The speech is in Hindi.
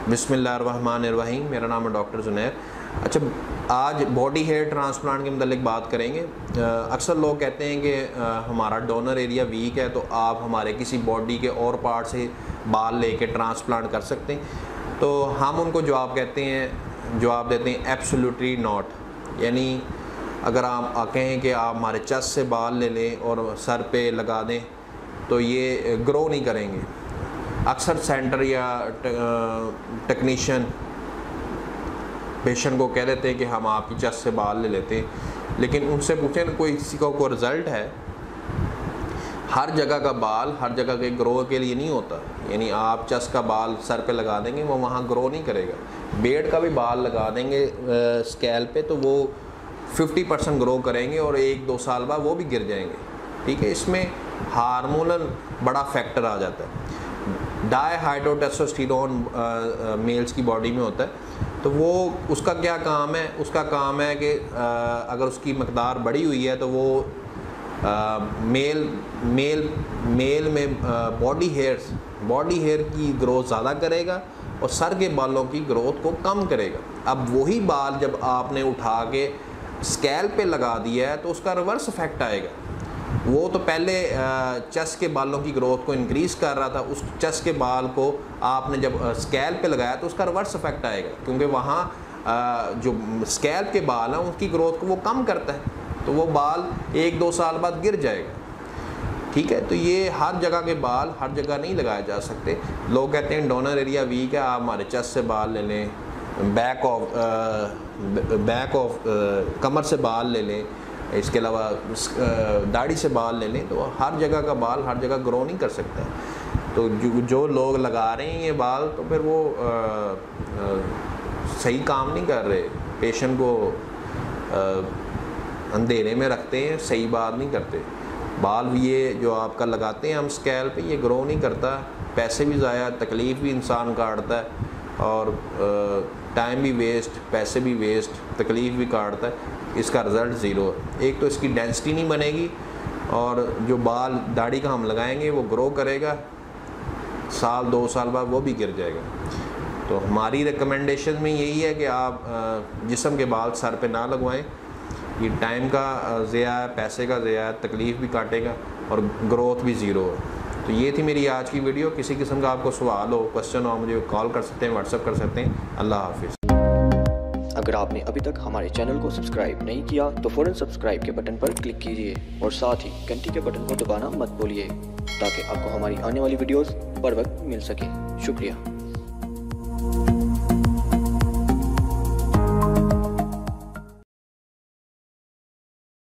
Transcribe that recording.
बिस्मिल्लाहिर्रहमानिर्रहीम। मेरा नाम है डॉक्टर जुनैर। अच्छा, आज बॉडी हेयर ट्रांसप्लांट के मतलब बात करेंगे। अक्सर लोग कहते हैं कि हमारा डोनर एरिया वीक है, तो आप हमारे किसी बॉडी के और पार्ट से बाल लेके ट्रांसप्लांट कर सकते हैं। तो हम उनको जवाब देते हैं एब्सोल्युटली नॉट। यानी अगर आप कहें कि आप हमारे चेस्ट से बाल ले लें और सर पे लगा दें तो ये ग्रो नहीं करेंगे। अक्सर सेंटर या टेक्नीशियन पेशेंट को कह देते हैं कि हम आपकी चेस्ट से बाल ले लेते हैं, लेकिन उनसे पूछें कोई किसी का कोई रिज़ल्ट है। हर जगह का बाल हर जगह के ग्रो के लिए नहीं होता। यानी आप चेस्ट का बाल सर पे लगा देंगे वो वहाँ ग्रो नहीं करेगा। बेड का भी बाल लगा देंगे स्कैल्प पे तो वो 50% ग्रो करेंगे और 1-2 साल बाद वो भी गिर जाएंगे। ठीक है, इसमें हार्मोनल बड़ा फैक्टर आ जाता है। डायहाइड्रोटेस्टोस्टेरोन मेल्स की बॉडी में होता है, तो वो उसका क्या काम है? उसका काम है कि अगर उसकी मकदार बढ़ी हुई है तो वो मेल में बॉडी हेयर की ग्रोथ ज़्यादा करेगा और सर के बालों की ग्रोथ को कम करेगा। अब वही बाल जब आपने उठा के स्कैल्प पे लगा दिया है तो उसका रिवर्स इफेक्ट आएगा। वो तो पहले चेस्ट के बालों की ग्रोथ को इंक्रीज़ कर रहा था, उस चेस्ट के बाल को आपने जब स्कैल्प पे लगाया तो उसका रिवर्स इफेक्ट आएगा, क्योंकि वहाँ जो स्कैल्प के बाल हैं उनकी ग्रोथ को वो कम करता है, तो वो बाल 1-2 साल बाद गिर जाएगा। ठीक है, तो ये हर जगह के बाल हर जगह नहीं लगाए जा सकते। लोग कहते हैं डोनर एरिया वीक है, आप हमारे चेस्ट से बाल ले लें, बैक ऑफ कमर से बाल ले लें, इसके अलावा दाढ़ी से बाल ले लें, तो हर जगह का बाल हर जगह ग्रो नहीं कर सकता। तो जो लोग लगा रहे हैं ये बाल, तो फिर वो सही काम नहीं कर रहे, पेशेंट को अंधेरे में रखते हैं, सही बात नहीं करते। बाल भी ये जो आपका लगाते हैं हम स्कैल्प पे, ये ग्रो नहीं करता, पैसे भी ज़ाया, तकलीफ़ भी इंसान काटता है और टाइम भी वेस्ट, पैसे भी वेस्ट, तकलीफ़ भी काटता है। इसका रिज़ल्ट ज़ीरो है। एक तो इसकी डेंसिटी नहीं बनेगी और जो बाल दाढ़ी का हम लगाएंगे वो ग्रो करेगा, 1-2 साल बाद वो भी गिर जाएगा। तो हमारी रिकमेंडेशन में यही है कि आप जिस्म के बाल सर पे ना लगवाएं। ये टाइम का ज़िया है, पैसे का ज़िया है, तकलीफ़ भी काटेगा और ग्रोथ भी ज़ीरो है। तो ये थी मेरी आज की वीडियो। किसी किस्म का आपको सवाल हो, क्वेश्चन हो, मुझे कॉल कर सकते हैं, व्हाट्सएप कर सकते हैं। अल्लाह हाफिज़। अगर आपने अभी तक हमारे चैनल को सब्सक्राइब नहीं किया तो फ़ौरन सब्सक्राइब के बटन पर क्लिक कीजिए और साथ ही घंटी के बटन को दबाना मत भूलिए, ताकि आपको हमारी आने वाली वीडियोस बर वक्त मिल सके। शुक्रिया।